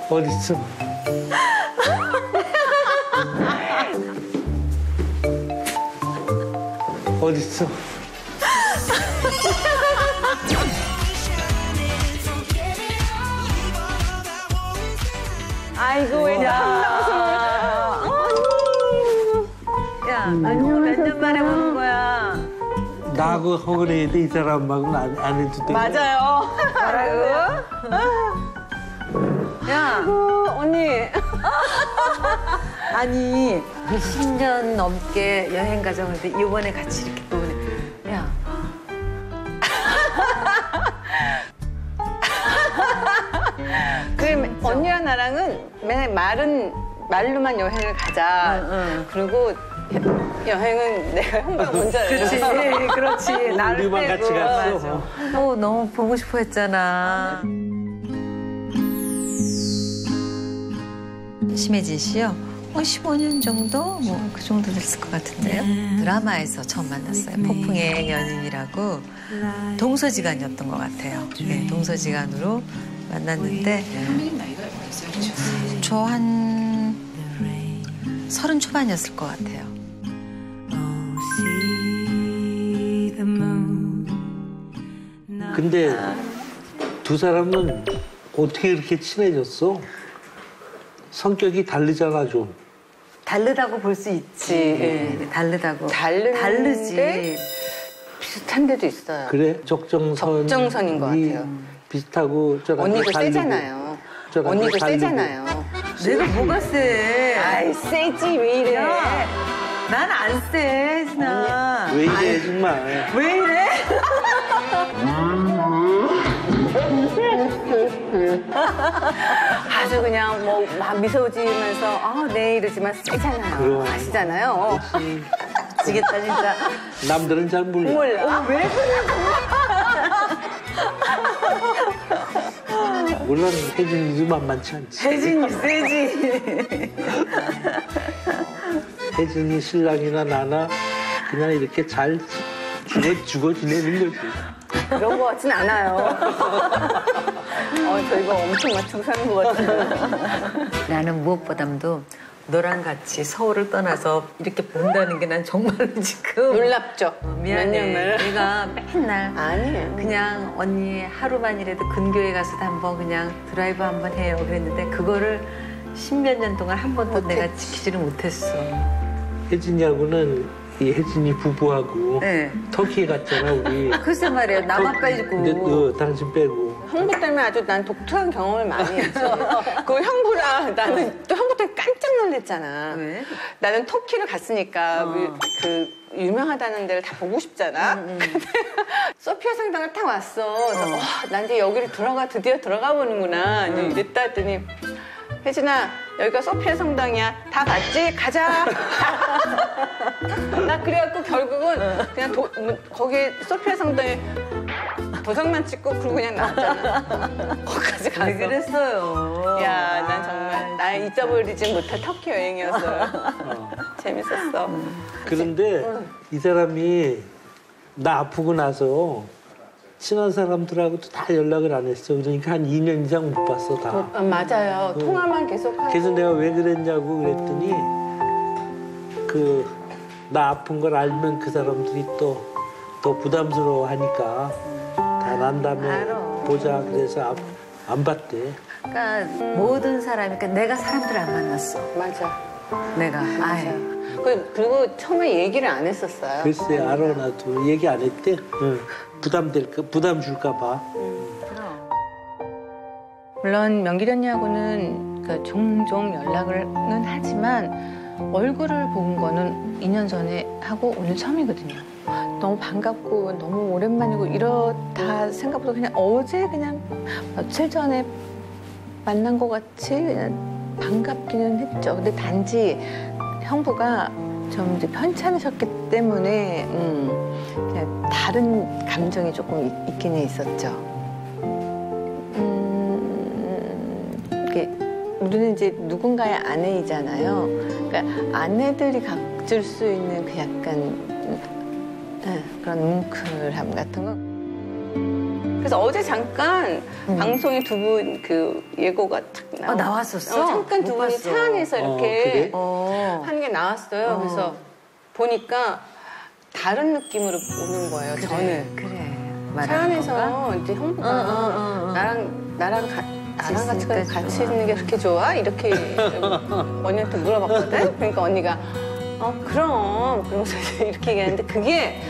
어딨어? 어딨어? 아이고 왜 한방송을. 야, 몇 년 만에 보는 거야. 나하고 허그레이도 이 사람하고는 안 해도 돼. 맞아요. 뭐라고? 야, 아이고 언니. 아니 10년 넘게 여행 가정을 때 이번에 같이 이렇게 보네. 야. 그 언니랑 나랑은 맨날 말로만 여행을 가자. 응. 그리고 여행은 내가 형부가 먼저. 그렇지, 그렇지. 나를 우리만 빼고. 같이 갔어. 맞아. 너무 보고 싶어 했잖아. 심혜진 씨요? 15년 정도? 뭐 그 정도 됐을 것 같은데요. 드라마에서 처음 만났어요. 폭풍의 연인이라고 동서지간이었던 것 같아요. 네, 동서지간으로 만났는데 선배님 나이가 어떠세요? 저 한 30 초반이었을 것 같아요. 근데 두 사람은 어떻게 이렇게 친해졌어? 성격이 다르잖아 좀. 다르다고 볼 수 있지. 네, 다르다고. 다른데 다르지. 비슷한 데도 있어요. 그래? 적정선인 것 같아요. 비슷하고 저랑 언니도 달리고. 세잖아요. 저랑 언니도 달리고. 세잖아요. 내가 뭐가 세? 아이 세지 왜 이래? 난 안 세, 혜진아. 왜 이래 정말. 왜 이래? 아주 그냥 뭐 막 미소 지으면서 네 이러지만 세잖아요. 그럼. 아시잖아요. 지겠다, 진짜. 남들은 잘 몰라. 몰라. 왜 그래? 물론 혜진이도 만만치 않지. 혜진이 세지. 혜진이 신랑이나 나나 그냥 이렇게 잘 죽어 지내는 거지. 그런 거 같진 않아요. 저 이거 엄청 맞추고 사는 거 같아요. 나는 무엇보다도 너랑 같이 서울을 떠나서 이렇게 본다는 게 난 정말로 지금 놀랍죠? 미안해. 몇 년을. 내가 맨날 아니에요. 그냥 언니 하루만이라도 근교에 가서도 한번 그냥 드라이브 한번 해요 그랬는데 그거를 10몇 년 동안 한 번도 내가 지키지를 못했어. 혜진이하고는 이 혜진이 부부하고 네. 터키 갔잖아 우리. 글쎄 말이야 나만 빼고. 근데 당신 빼고. 형부 때문에 아주 난 독특한 경험을 많이 했지. 그 형부랑 나는 또 형부 때문에 깜짝 놀랐잖아. 왜? 나는 터키를 갔으니까 그 유명하다는 데를 다 보고 싶잖아. 근데 소피아 성당을 딱 왔어. 그래서 난 이제 여기를 드디어 들어가 보는구나. 이제 이랬다 했더니 혜진아 여기가 소피아 성당이야. 다 봤지? 가자. 나 그래갖고 결국은 그냥 거기 소피아 성당에 도장만 찍고 그러고 그냥 나왔잖아. 거기까지 가서. 왜 그랬어요? 야, 난 정말 나 잊어버리지 못할 터키 여행이었어요. 재밌었어. 그런데 이 사람이 나 아프고 나서 친한 사람들하고도 다 연락을 안 했어. 그러니까 한 2년 이상 못 봤어 다. 맞아요. 통화만 계속하고. 그래서 내가 왜 그랬냐고 그랬더니 나 아픈 걸 알면 그 사람들이 더 부담스러워하니까 다 난 다음에 알아. 보자 그래서 안 봤대. 그러니까 모든 사람이 그러니까 내가 사람들을 안 만났어. 맞아. 내가 아예. 그리고 처음에 얘기를 안 했었어요. 글쎄 알아 나도 얘기 안 했대. 응. 부담 줄까 봐. 물론 명길 언니하고는 종종 연락을는 하지만 얼굴을 본 거는 2년 전에 하고 오늘 처음이거든요. 너무 반갑고 너무 오랜만이고 이렇다 생각보다 그냥 어제 그냥 며칠 전에 만난 것 같이 그냥 반갑기는 했죠. 근데 단지 형부가 좀 이제 편찮으셨기 때문에 그냥 다른 감정이 조금 있기는 있었죠. 우리는 이제 누군가의 아내이잖아요. 그러니까 아내들이 가질 수 있는 그 약간 그런 뭉클함 같은 거. 그래서 어제 잠깐 방송에 두 분 그 예고가 탁 나왔었어? 잠깐 두 못 분이 봤어. 차 안에서 이렇게 그래? 하는 게 나왔어요. 그래서 보니까 다른 느낌으로 보는 거예요. 저는 그래. 차 안에서 이제 형부가 나랑 같이 있는 게 그렇게 좋아? 이렇게 언니한테 물어봤거든. 그러니까 언니가 그럼 그러면서 이렇게 얘기하는데 그게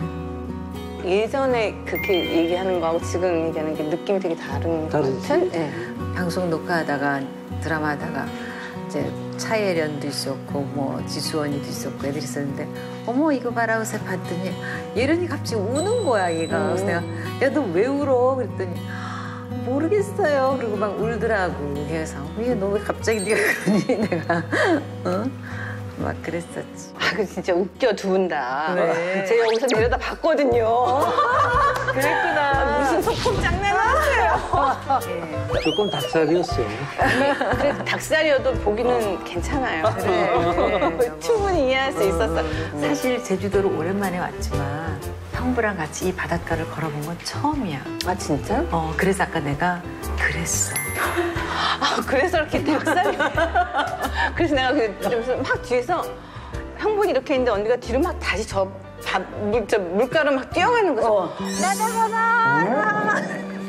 예전에 그렇게 얘기하는 거하고 지금 얘기하는 게 느낌이 되게 다른 것 다르지. 같은? 네. 방송 녹화하다가 드라마 하다가 이제 차예련도 있었고 뭐 지수언니도 있었고 애들이 있었는데 어머 이거 봐라 해서 봤더니 예련이 갑자기 우는 거야 얘가. 그래서 내가 야 너 왜 울어? 그랬더니 모르겠어요. 그리고 막 울더라고. 그래서 너 왜 갑자기 네가 그러니 내가 막 그랬었지. 그 진짜 웃겨 두 분 다. 왜? 제가 여기서 내려다 봤거든요. 그랬구나. 무슨 소품 장난하세요? 예. 조금 닭살이었어. 그래도 닭살이어도 보기는 괜찮아요. 그래. 충분히 이해할 수 있었어. 사실 제주도를 오랜만에 왔지만 형부랑 같이 이 바닷가를 걸어본 건 처음이야. 아 진짜? 그래서 아까 내가 그랬어. 그래서 이렇게 닭살이. 그래서 내가 그러면서 막 뒤에서 형분이 이렇게 있는데 언니가 뒤로 막 다시 물가로 막 뛰어가는 거죠. 나 잡아봐.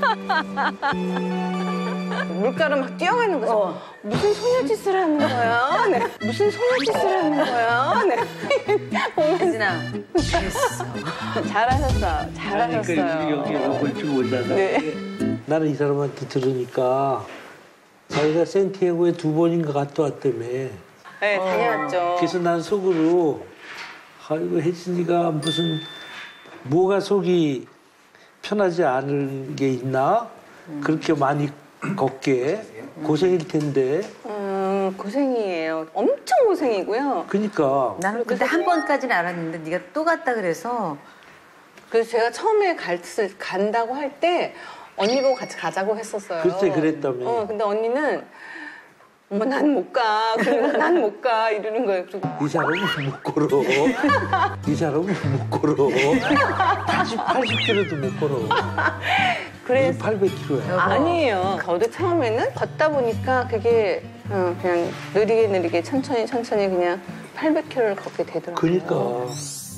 물가로 막 뛰어가는 거죠. 무슨 소녀짓을 하는 거야? 네. 무슨 소녀짓을 하는 거야? 네. 보면서 혜진아, 그랬어. 잘하셨어요. 잘하셨어요. 여기 올 줄 몰랐는데. 네. 나는 이 사람한테 들으니까 자기가 샌티아고에 2번인가 갔다 왔다며. 네, 다녀왔죠. 그래서 난 속으로 아이고 혜진이가 무슨 뭐가 속이 편하지 않은 게 있나? 그렇게 많이 걷게 고생일 텐데. 고생이에요. 엄청 고생이고요. 그러니까 나는 근데 한 번까지는 알았는데 네가 또 갔다 그래서 그래서 제가 처음에 간다고 할 때 언니 보고 같이 가자고 했었어요. 글쎄 그랬다며. 근데 언니는 어머 난 못 가. 그러면 난 못 가. 이러는 거예요. 그리고 이 사람은 못 걸어. 이 사람은 못 걸어. 80km도 못 걸어. 그래서 800km야. 아니에요. 저도 처음에는 걷다 보니까 그게 그냥 느리게 천천히 그냥 800km를 걷게 되더라고요. 그러니까.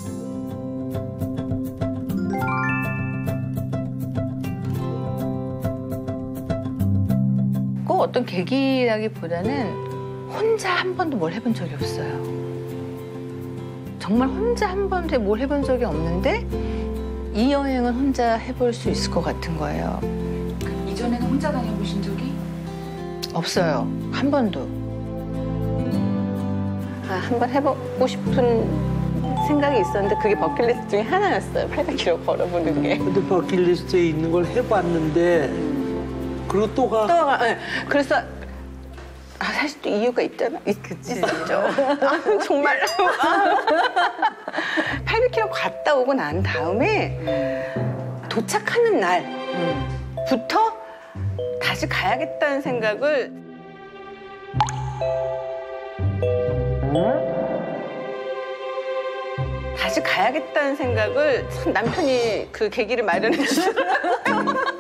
꼭 어떤 계기라기보다는 혼자 한 번도 뭘 해본 적이 없어요. 정말 혼자 한 번도 뭘 해본 적이 없는데 이 여행은 혼자 해볼 수 있을 것 같은 거예요. 이전에는 혼자 다녀보신 적이? 없어요. 한 번도. 한번 해보고 싶은 생각이 있었는데 그게 버킷리스트 중에 하나였어요. 800km 걸어보는 게. 근데 버킷리스트에 있는 걸 해봤는데 그리고 또 가. 네. 그래서 사실 또 이유가 있잖아. 있죠. 정말 800km 갔다 오고 난 다음에 도착하는 날부터 다시 가야겠다는 생각을 참 남편이 그 계기를 마련해 주더라고요.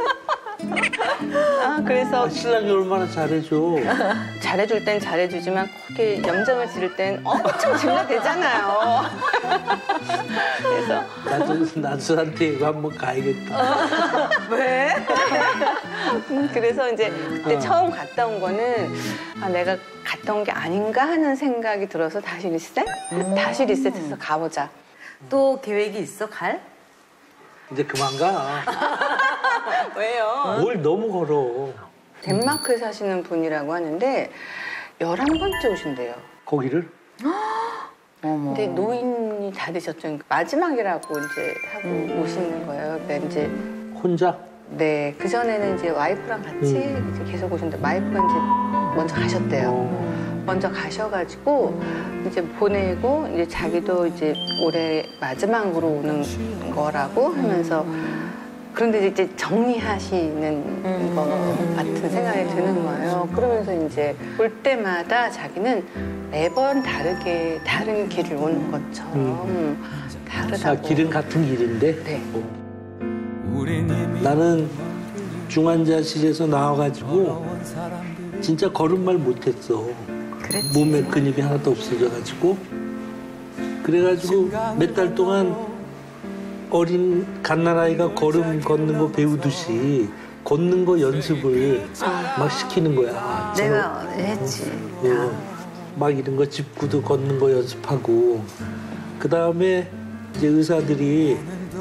그래서 신랑이 얼마나 잘해줘. 잘해줄 땐 잘해주지만 그렇게 염장을 지를 땐 엄청 질러대잖아요. 그래서 나도 산티아고 한번 가야겠다. 왜? 그래서 이제 그때 처음 갔다 온 거는 내가 갔다 온 게 아닌가 하는 생각이 들어서 다시 리셋해서 가보자. 또 계획이 있어 갈? 이제 그만 가. 왜요? 뭘 너무 걸어. 덴마크에 사시는 분이라고 하는데 11번째 오신대요. 거기를? 근데 노인이 다 되셨죠. 마지막이라고 이제 하고 오시는 거예요. 근데 이제 혼자? 네, 그전에는 이제 와이프랑 같이 이제 계속 오셨는데 와이프가 이제 먼저 가셨대요. 먼저 가셔가지고 이제 보내고 이제 자기도 이제 올해 마지막으로 오는 거라고 하면서 그런데 이제 정리하시는 것 같은 생각이 드는 거예요. 그러면서 이제 올 때마다 자기는 매번 다른 길을 오는 것처럼 다르다고. 길은 같은 길인데? 네. 나는 중환자실에서 나와가지고 진짜 걸음말 못했어. 그랬지. 몸에 근육이 하나도 없어져가지고. 그래가지고 몇 달 동안 어린 갓난아이가 걸음 걷는 거 배우듯이 걷는 거 연습을 막 시키는 거야. 내가 했지. 막 이런 거 짚고도 걷는 거 연습하고. 그 다음에 이제 의사들이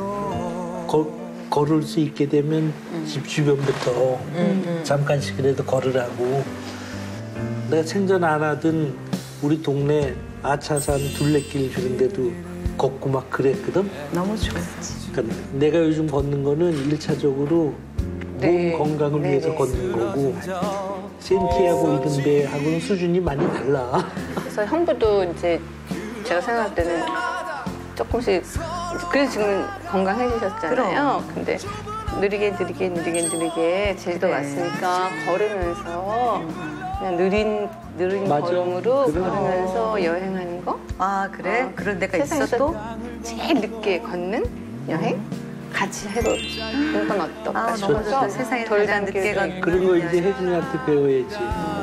걸을 수 있게 되면 집 주변부터 잠깐씩이라도 걸으라고. 내가 생전 안 하던 우리 동네 아차산 둘레길 그런 데도 걷고 막 그랬거든. 너무 좋았지. 그러니까 내가 요즘 걷는 거는 1차적으로 네. 몸 건강을 네, 위해서 네. 걷는 거고 센티하고 이런 데하고는 수준이 많이 달라. 그래서 형부도 이제 제가 생각할 때는 조금씩 그래서 지금 건강해지셨잖아요. 근데 느리게 제주도 그래. 왔으니까 걸으면서 그냥 느린 맞아. 걸음으로 그래. 걸으면서 여행하는 거. 아 그래? 그런 데가 있어 세상에서 또? 제일 늦게 걷는 여행 같이 해보는 건 어떨까 아 너무 싶어서 좋다. 세상에 덜 가장 늦게 담길 걷는 그런 거 이제 여행. 혜진이한테 배워야지.